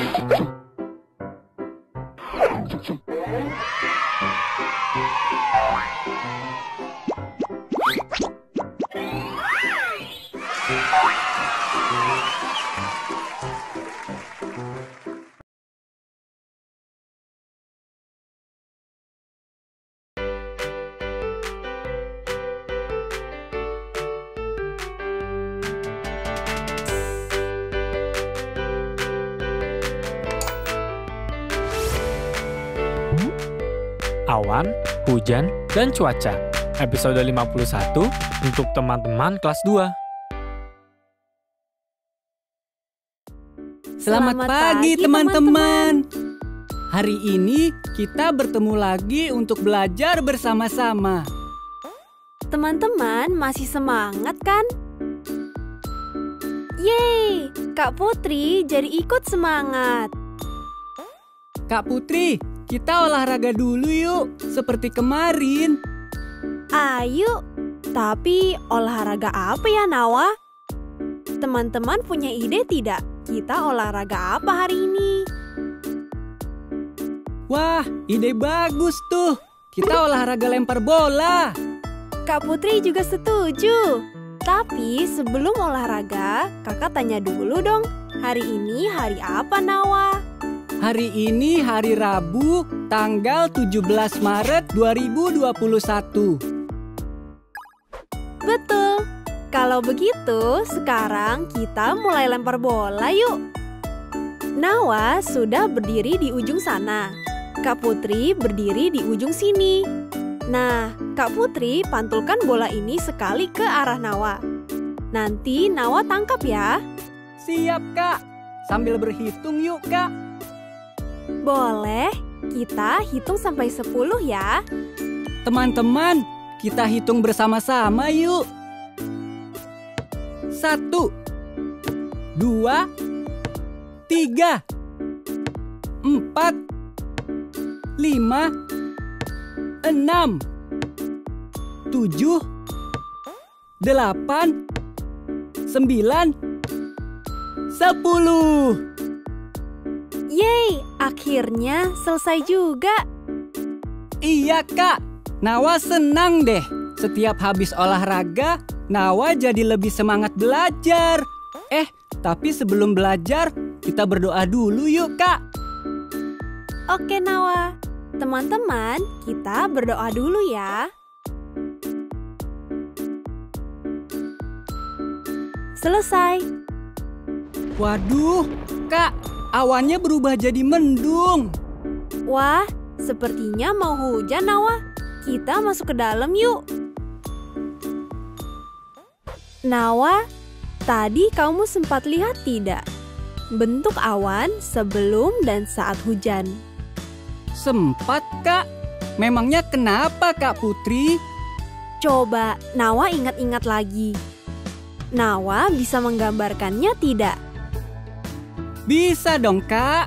Awan, hujan, dan cuaca. Episode 51 untuk teman-teman kelas 2. Selamat pagi teman-teman. Hari ini kita bertemu lagi untuk belajar bersama-sama. Teman-teman masih semangat kan? Yeay, Kak Putri jadi ikut semangat. Kak Putri, kita olahraga dulu yuk, seperti kemarin. Ayo, tapi olahraga apa ya Nawa? Teman-teman punya ide tidak? Kita olahraga apa hari ini? Wah, ide bagus tuh. Kita olahraga lempar bola. Kak Putri juga setuju. Tapi sebelum olahraga, kakak tanya dulu dong. Hari ini hari apa Nawa? Hari ini hari Rabu, tanggal 17 Maret 2021. Betul. Kalau begitu, sekarang kita mulai lempar bola yuk. Nawa sudah berdiri di ujung sana. Kak Putri berdiri di ujung sini. Nah, Kak Putri pantulkan bola ini sekali ke arah Nawa. Nanti Nawa tangkap ya. Siap, Kak. Sambil berhitung yuk, Kak. Boleh, kita hitung sampai 10 ya. Teman-teman, kita hitung bersama-sama yuk. 1, 2, 3, 4, 5, 6, 7, 8, 9, 10. Yeay, akhirnya selesai juga. Iya, Kak. Nawa senang deh. Setiap habis olahraga, Nawa jadi lebih semangat belajar. Tapi sebelum belajar, kita berdoa dulu yuk, Kak. Oke, Nawa. Teman-teman, kita berdoa dulu ya. Selesai. Waduh, Kak. Awannya berubah jadi mendung. Wah, sepertinya mau hujan, Nawa. Kita masuk ke dalam yuk. Nawa, tadi kamu sempat lihat tidak? Bentuk awan sebelum dan saat hujan. Sempat, Kak. Memangnya kenapa, Kak Putri? Coba Nawa ingat-ingat lagi. Nawa bisa menggambarkannya tidak? Bisa dong, Kak.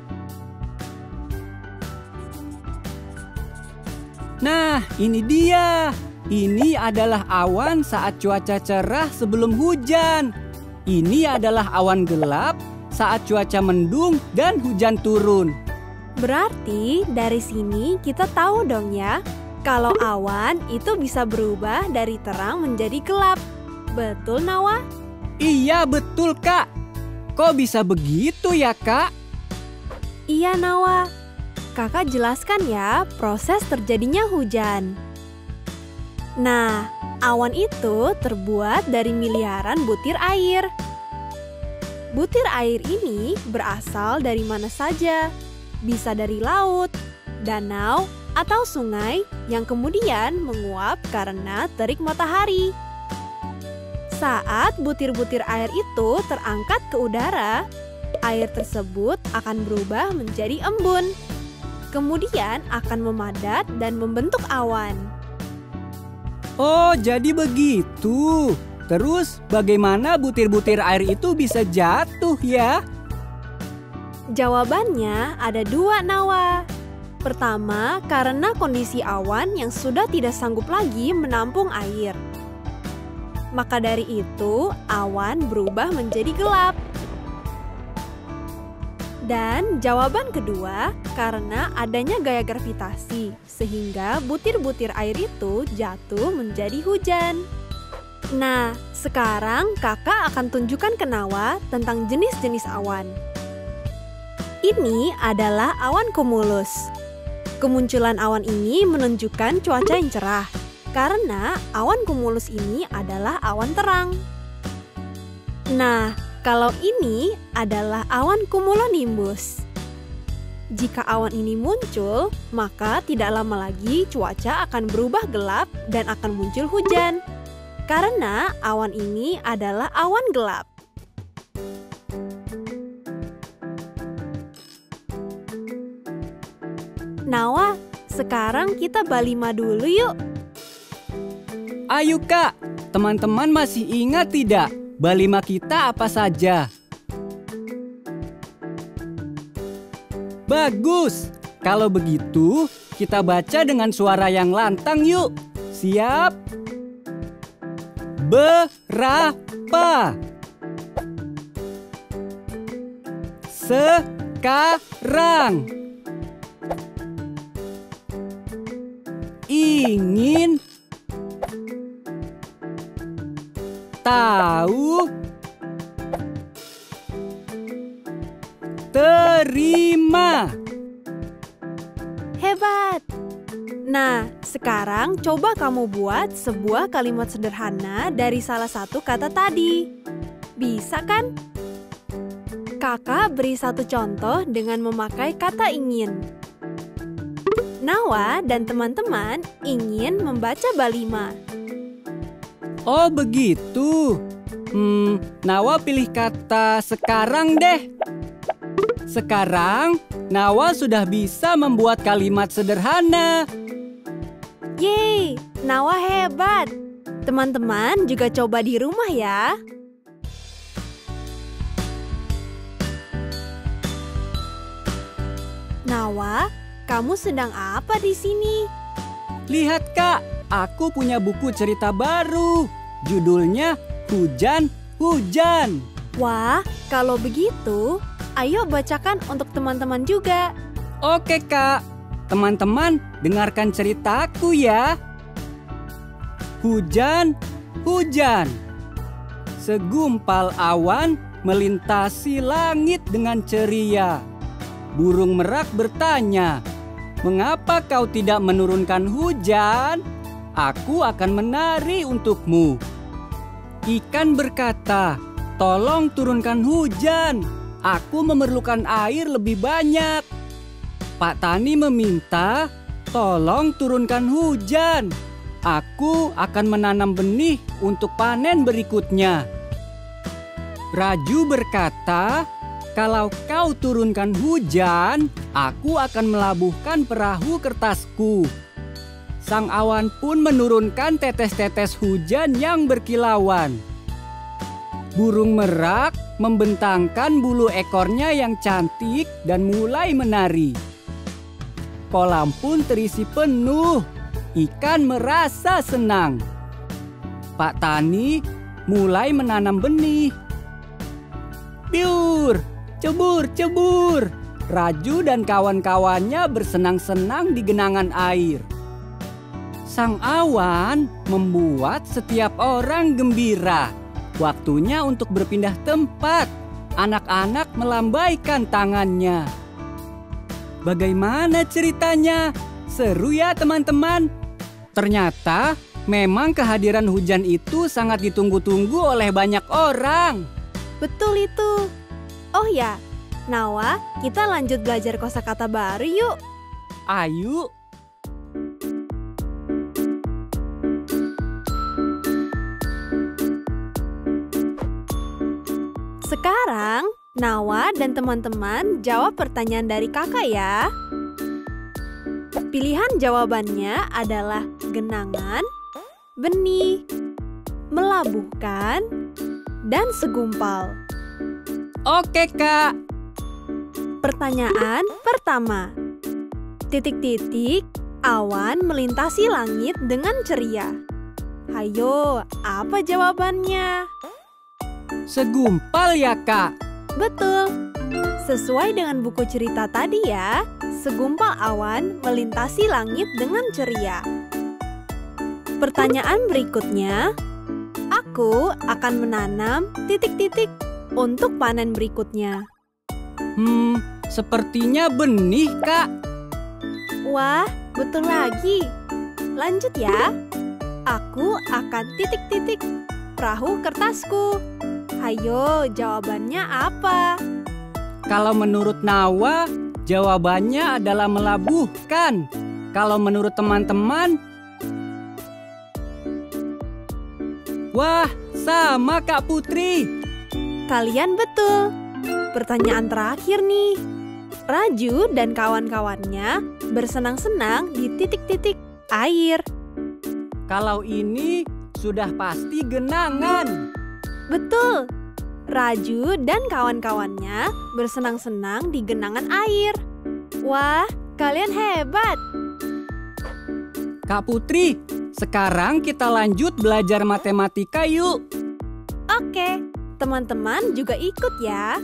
Nah, ini dia. Ini adalah awan saat cuaca cerah sebelum hujan. Ini adalah awan gelap saat cuaca mendung dan hujan turun. Berarti dari sini kita tahu dong ya, kalau awan itu bisa berubah dari terang menjadi gelap. Betul, Nawa? Iya, betul, Kak. Kok bisa begitu ya, Kak? Iya, Nawa. Kakak jelaskan ya proses terjadinya hujan. Nah, awan itu terbuat dari miliaran butir air. Butir air ini berasal dari mana saja. Bisa dari laut, danau, atau sungai yang kemudian menguap karena terik matahari. Saat butir-butir air itu terangkat ke udara, air tersebut akan berubah menjadi embun. Kemudian akan memadat dan membentuk awan. Oh, jadi begitu. Terus bagaimana butir-butir air itu bisa jatuh ya? Jawabannya ada dua, Nawa. Pertama, karena kondisi awan yang sudah tidak sanggup lagi menampung air. Maka dari itu, awan berubah menjadi gelap. Dan jawaban kedua, karena adanya gaya gravitasi, sehingga butir-butir air itu jatuh menjadi hujan. Nah, sekarang kakak akan tunjukkan ke Nawa tentang jenis-jenis awan. Ini adalah awan cumulus. Kemunculan awan ini menunjukkan cuaca yang cerah, karena awan cumulus ini adalah awan terang. Nah, kalau ini adalah awan cumulonimbus. Jika awan ini muncul, maka tidak lama lagi cuaca akan berubah gelap dan akan muncul hujan. Karena awan ini adalah awan gelap. Nawa, sekarang kita balima dulu yuk. Ayo Kak, teman-teman masih ingat tidak balima kita apa saja? Bagus, kalau begitu kita baca dengan suara yang lantang yuk. Siap? Berapa? Sekarang. Ingin tahu? Terima. Hebat! Nah, sekarang coba kamu buat sebuah kalimat sederhana dari salah satu kata tadi. Bisa kan? Kakak beri satu contoh dengan memakai kata ingin. Nawa dan teman-teman ingin membaca balima. Oh begitu. Nawa pilih kata sekarang deh. Sekarang, Nawa sudah bisa membuat kalimat sederhana. Yeay, Nawa hebat. Teman-teman juga coba di rumah ya. Nawa, kamu sedang apa di sini? Lihat Kak, aku punya buku cerita baru. Judulnya Hujan, Hujan. Wah, kalau begitu, ayo bacakan untuk teman-teman juga. Oke Kak, teman-teman dengarkan ceritaku ya. Hujan, hujan. Segumpal awan melintasi langit dengan ceria. Burung merak bertanya, "Mengapa kau tidak menurunkan hujan? Aku akan menari untukmu." Ikan berkata, "Tolong turunkan hujan. Aku memerlukan air lebih banyak." Pak Tani meminta, "Tolong turunkan hujan. Aku akan menanam benih untuk panen berikutnya." Raju berkata, "Kalau kau turunkan hujan, aku akan melabuhkan perahu kertasku." Sang awan pun menurunkan tetes-tetes hujan yang berkilauan. Burung merak membentangkan bulu ekornya yang cantik dan mulai menari. Kolam pun terisi penuh. Ikan merasa senang. Pak Tani mulai menanam benih. Piur, cebur, cebur. Raju dan kawan-kawannya bersenang-senang di genangan air. Sang awan membuat setiap orang gembira. Waktunya untuk berpindah tempat. Anak-anak melambaikan tangannya. Bagaimana ceritanya? Seru ya teman-teman? Ternyata memang kehadiran hujan itu sangat ditunggu-tunggu oleh banyak orang. Betul itu. Oh ya, Nawa, kita lanjut belajar kosakata baru yuk. Ayo. Sekarang, Nawa dan teman-teman jawab pertanyaan dari kakak ya. Pilihan jawabannya adalah genangan, benih, melabuhkan, dan segumpal. Oke Kak. Pertanyaan pertama. Titik-titik, awan melintasi langit dengan ceria. Hayo, apa jawabannya? Segumpal ya Kak. Betul. Sesuai dengan buku cerita tadi ya, segumpal awan melintasi langit dengan ceria. Pertanyaan berikutnya, aku akan menanam titik-titik untuk panen berikutnya. Sepertinya benih, Kak. Wah, betul lagi. Lanjut ya. Aku akan titik-titik perahu kertasku. Ayo, jawabannya apa? Kalau menurut Nawa, jawabannya adalah melabuhkan. Kalau menurut teman-teman, wah, sama Kak Putri. Kalian betul. Pertanyaan terakhir nih. Raju dan kawan-kawannya bersenang-senang di titik-titik air. Kalau ini sudah pasti genangan. Betul. Raju dan kawan-kawannya bersenang-senang di genangan air. Wah, kalian hebat. Kak Putri, sekarang kita lanjut belajar matematika yuk. Oke, teman-teman juga ikut ya.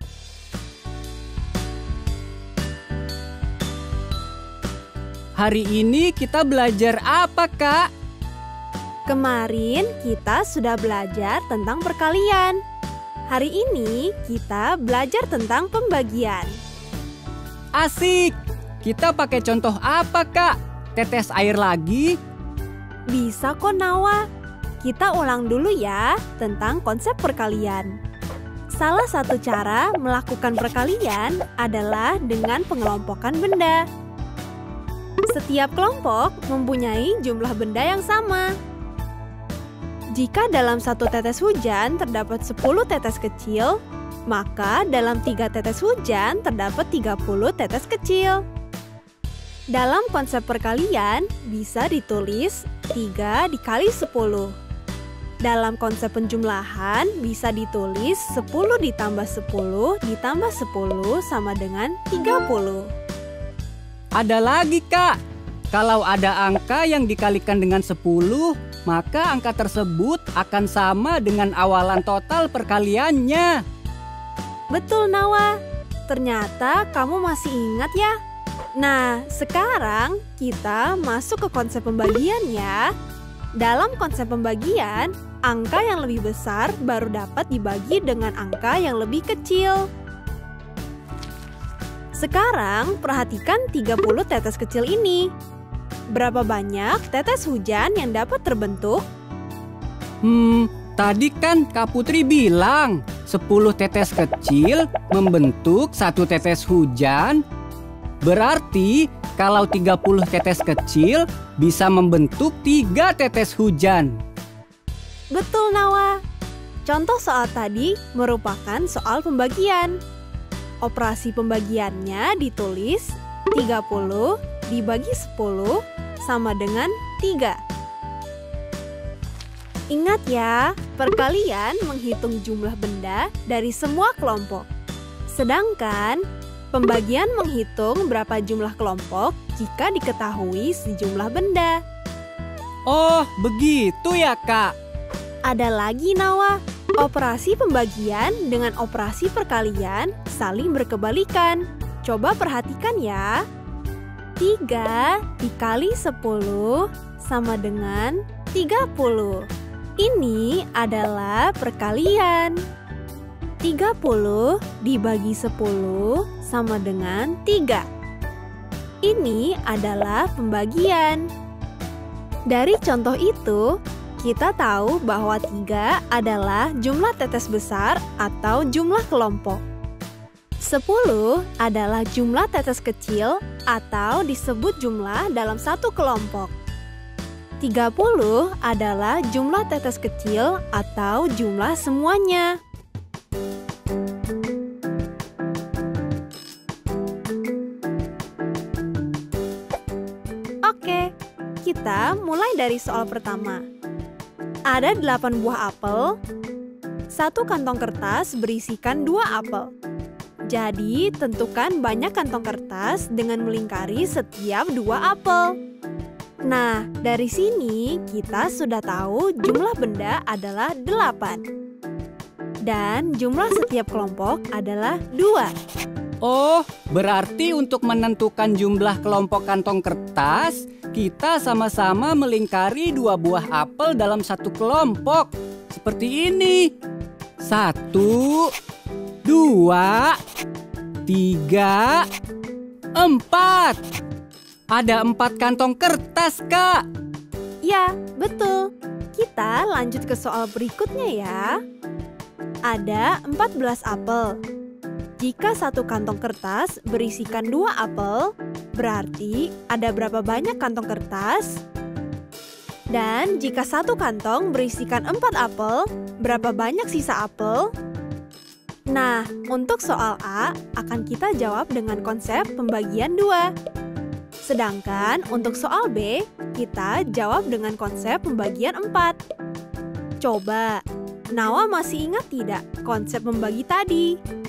Hari ini kita belajar apa, Kak? Kemarin kita sudah belajar tentang perkalian. Hari ini kita belajar tentang pembagian. Asik! Kita pakai contoh apa, Kak? Tetes air lagi? Bisa kok, Nawa. Kita ulang dulu ya tentang konsep perkalian. Salah satu cara melakukan perkalian adalah dengan pengelompokan benda. Setiap kelompok mempunyai jumlah benda yang sama. Jika dalam satu tetes hujan terdapat 10 tetes kecil, maka dalam 3 tetes hujan terdapat 30 tetes kecil. Dalam konsep perkalian bisa ditulis 3 dikali 10. Dalam konsep penjumlahan bisa ditulis 10 ditambah 10 ditambah 10 sama dengan 30. Ada lagi, Kak. Kalau ada angka yang dikalikan dengan 10, maka angka tersebut akan sama dengan awalan total perkaliannya. Betul, Nawa. Ternyata kamu masih ingat ya. Nah, sekarang kita masuk ke konsep pembagian ya. Dalam konsep pembagian, angka yang lebih besar baru dapat dibagi dengan angka yang lebih kecil. Sekarang perhatikan 30 tetes kecil ini. Berapa banyak tetes hujan yang dapat terbentuk? Tadi kan Kak Putri bilang 10 tetes kecil membentuk 1 tetes hujan. Berarti kalau 30 tetes kecil bisa membentuk 3 tetes hujan. Betul, Nawa. Contoh soal tadi merupakan soal pembagian. Operasi pembagiannya ditulis 30 dibagi 10 sama dengan 3. Ingat ya, perkalian menghitung jumlah benda dari semua kelompok. Sedangkan pembagian menghitung berapa jumlah kelompok jika diketahui sejumlah benda. Oh, begitu ya, Kak? Ada lagi, Nawa. Operasi pembagian dengan operasi perkalian saling berkebalikan. Coba perhatikan ya. 3 dikali 10 sama dengan 30. Ini adalah perkalian. 30 dibagi 10 sama dengan 3. Ini adalah pembagian. Dari contoh itu, kita tahu bahwa 3 adalah jumlah tetes besar atau jumlah kelompok. 10 adalah jumlah tetes kecil atau disebut jumlah dalam satu kelompok. 30 adalah jumlah tetes kecil atau jumlah semuanya. Oke, kita mulai dari soal pertama. Ada 8 buah apel. Satu kantong kertas berisikan 2 apel. Jadi, tentukan banyak kantong kertas dengan melingkari setiap 2 apel. Nah, dari sini kita sudah tahu jumlah benda adalah 8. Dan jumlah setiap kelompok adalah 2. Oh, berarti untuk menentukan jumlah kelompok kantong kertas, kita sama-sama melingkari 2 buah apel dalam satu kelompok. Seperti ini. 1, 2, 3, 4. Ada 4 kantong kertas, Kak. Ya, betul. Kita lanjut ke soal berikutnya ya. Ada 14 apel. Jika satu kantong kertas berisikan 2 apel, berarti ada berapa banyak kantong kertas? Dan jika satu kantong berisikan 4 apel, berapa banyak sisa apel? Nah, untuk soal A akan kita jawab dengan konsep pembagian 2. Sedangkan untuk soal B, kita jawab dengan konsep pembagian 4. Coba, Nawa masih ingat tidak konsep membagi tadi?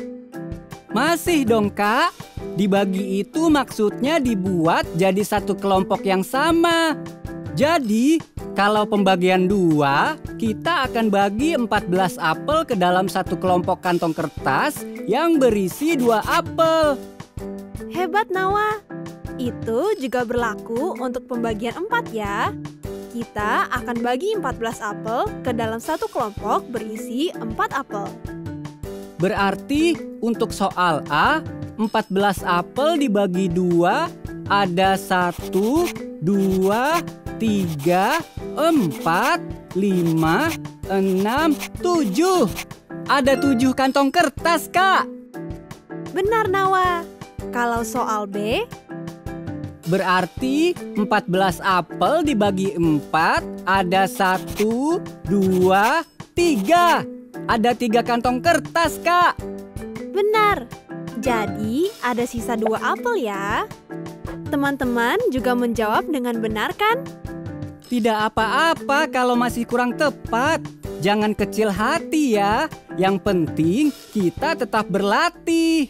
Masih dong, Kak. Dibagi itu maksudnya dibuat jadi satu kelompok yang sama. Jadi, kalau pembagian 2, kita akan bagi 14 apel ke dalam satu kelompok kantong kertas yang berisi 2 apel. Hebat, Nawa. Itu juga berlaku untuk pembagian 4 ya. Kita akan bagi 14 apel ke dalam satu kelompok berisi 4 apel. Berarti untuk soal A, 14 apel dibagi 2, ada 1, 2, 3, 4, 5, 6, 7. Ada 7 kantong kertas, Kak. Benar, Nawa. Kalau soal B, berarti 14 apel dibagi 4, ada 1, 2, 3. Ada 3 kantong kertas, Kak. benar. Jadi ada sisa 2 apel ya. Teman-teman juga menjawab dengan benar kan? Tidak apa-apa kalau masih kurang tepat. Jangan kecil hati ya. Yang penting kita tetap berlatih.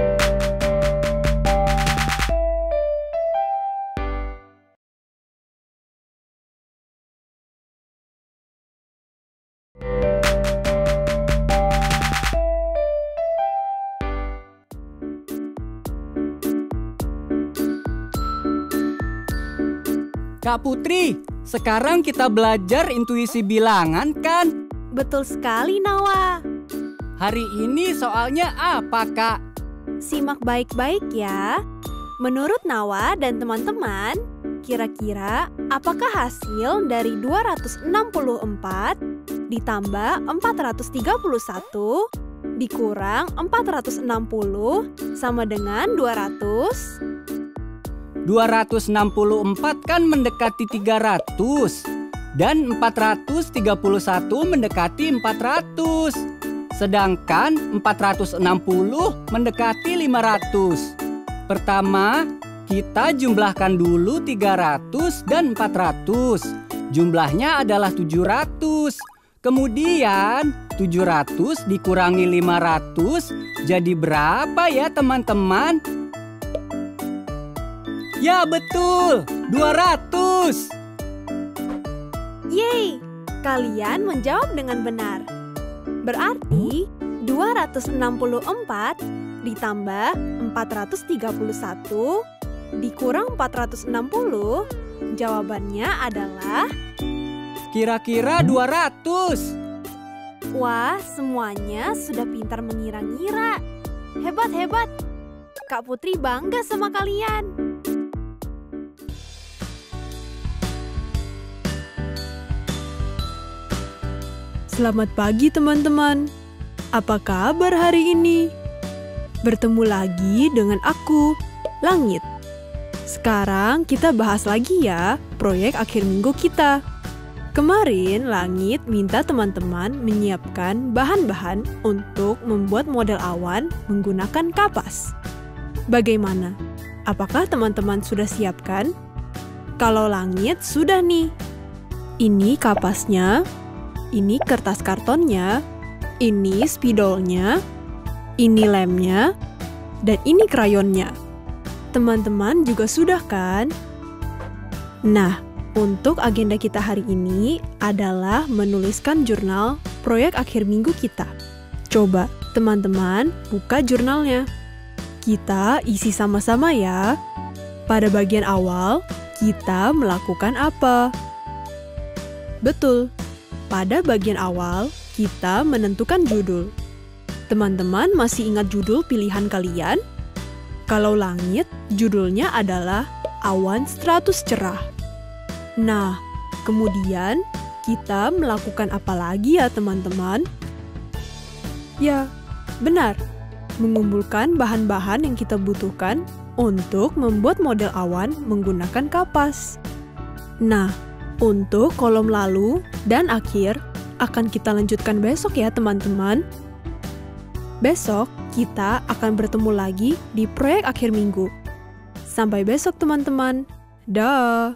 Kak Putri, sekarang kita belajar intuisi bilangan kan? Betul sekali, Nawa. Hari ini soalnya apa, Kak? Simak baik-baik ya. Menurut Nawa dan teman-teman, kira-kira apakah hasil dari 264 ditambah 431 dikurang 460 sama dengan 200? 264 kan mendekati 300 dan 431 mendekati 400. Sedangkan 460 mendekati 500. Pertama, kita jumlahkan dulu 300 dan 400. Jumlahnya adalah 700. Kemudian 700 dikurangi 500 jadi berapa ya teman-teman? Ya betul, 200. Yeay, kalian menjawab dengan benar. Berarti 264 ditambah 431 dikurang 460, jawabannya adalah kira-kira 200. Wah, semuanya sudah pintar mengira-ngira. Hebat-hebat. Kak Putri bangga sama kalian. Selamat pagi teman-teman. Apa kabar hari ini? Bertemu lagi dengan aku, Langit. Sekarang kita bahas lagi ya proyek akhir minggu kita. Kemarin Langit minta teman-teman menyiapkan bahan-bahan untuk membuat model awan menggunakan kapas. Bagaimana? Apakah teman-teman sudah siapkan? Kalau Langit sudah nih. Ini kapasnya. Ini kertas kartonnya, ini spidolnya, ini lemnya, dan ini krayonnya. Teman-teman juga sudah kan? Nah, untuk agenda kita hari ini adalah menuliskan jurnal proyek akhir minggu kita. Coba teman-teman buka jurnalnya. Kita isi sama-sama ya. Pada bagian awal, kita melakukan apa? Betul, pada bagian awal kita menentukan judul. Teman-teman masih ingat judul pilihan kalian? Kalau langit, judulnya adalah Awan Stratus Cerah. Nah, kemudian kita melakukan apa lagi ya teman-teman? Ya, benar. Mengumpulkan bahan-bahan yang kita butuhkan untuk membuat model awan menggunakan kapas. Nah, untuk kolom lalu dan akhir akan kita lanjutkan besok ya teman-teman. Besok kita akan bertemu lagi di proyek akhir minggu. Sampai besok teman-teman. Dah.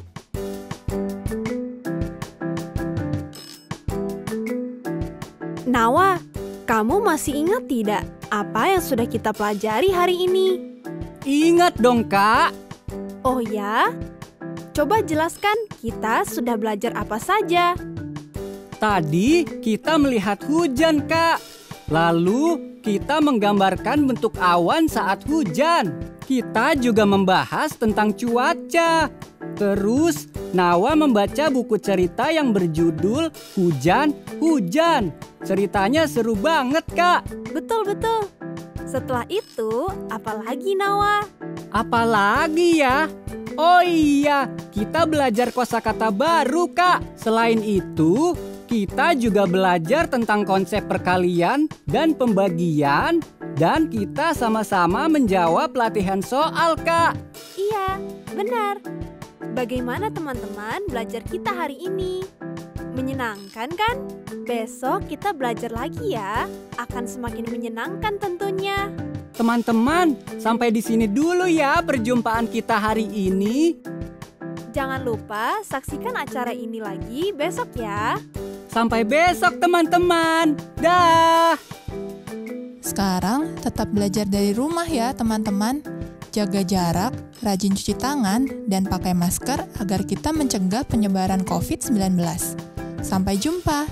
Nawa, kamu masih ingat tidak apa yang sudah kita pelajari hari ini? Ingat dong, Kak. Oh ya? Coba jelaskan kita sudah belajar apa saja. Tadi kita melihat hujan, Kak. Lalu kita menggambarkan bentuk awan saat hujan. Kita juga membahas tentang cuaca. Terus Nawa membaca buku cerita yang berjudul Hujan, Hujan. Ceritanya seru banget, Kak. Betul-betul. Setelah itu, apalagi Nawa? Apalagi ya? Oh iya, kita belajar kosakata baru, Kak. Selain itu, kita juga belajar tentang konsep perkalian dan pembagian, dan kita sama-sama menjawab latihan soal, Kak. Iya, benar. Bagaimana teman-teman belajar kita hari ini? Menyenangkan kan? Besok kita belajar lagi ya. Akan semakin menyenangkan tentunya. Teman-teman, sampai di sini dulu ya perjumpaan kita hari ini. Jangan lupa saksikan acara ini lagi besok ya. Sampai besok teman-teman. Dah. Sekarang tetap belajar dari rumah ya teman-teman. Jaga jarak, rajin cuci tangan, dan pakai masker agar kita mencegah penyebaran COVID-19. Sampai jumpa!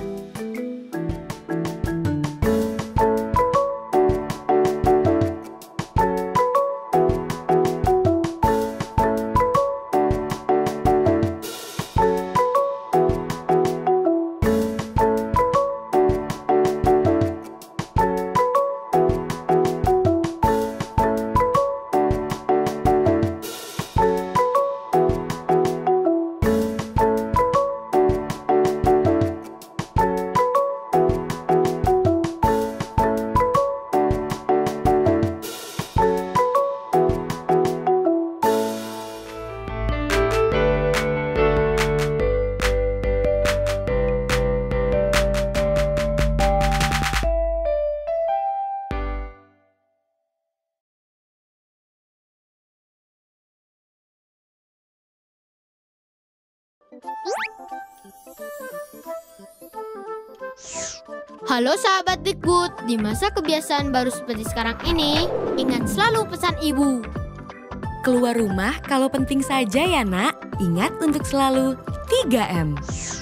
Halo sahabat Dikbud, di masa kebiasaan baru seperti sekarang ini, ingat selalu pesan ibu. Keluar rumah kalau penting saja ya nak, ingat untuk selalu 3M.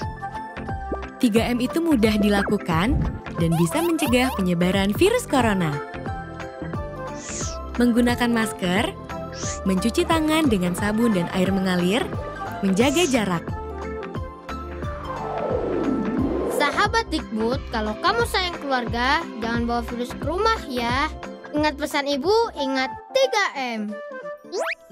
3M itu mudah dilakukan dan bisa mencegah penyebaran virus corona. Menggunakan masker, mencuci tangan dengan sabun dan air mengalir, menjaga jarak. Sahabat Dikbud, kalau kamu sayang keluarga, jangan bawa virus ke rumah ya. Ingat pesan ibu, ingat 3M.